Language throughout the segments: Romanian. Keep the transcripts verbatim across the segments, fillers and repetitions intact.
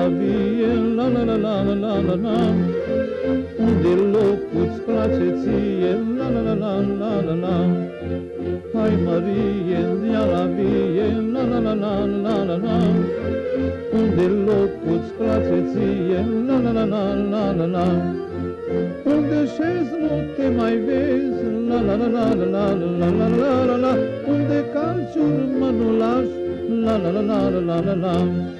vie, la la la la la la la la. Unde locul-ți place ție, la la la la la la la. Hai Marie, ia la vie, la la la la la la la. Unde locul-ți place ție, la la la la la la la. Unde șezi nu te mai vezi, la la la la la la la la la la. Unde calci urmă nu lași, la la la la la la la.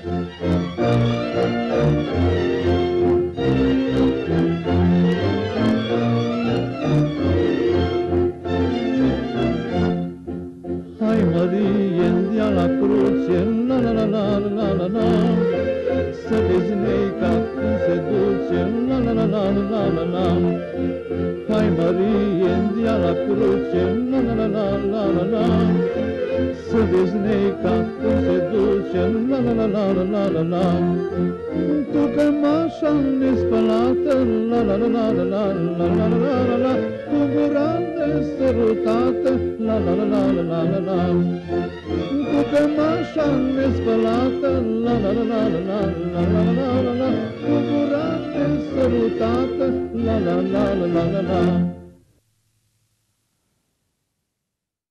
Hai Marie, ia la cruce, la la la la la la la. Să vezi Neica cum se duce, la la la la la la la. Hai Marie, ia la cruce, la la la la la la la. Să vezi Neica cum se duce, la la la la la la la. Tu cămașa nespălată, la la la la la la la la la la. Tu gura nesărutată, la la la la la la la. Cu cămașa nespălată, la la la la la la la la la la. Cu gura nesărutată, la la la la la la.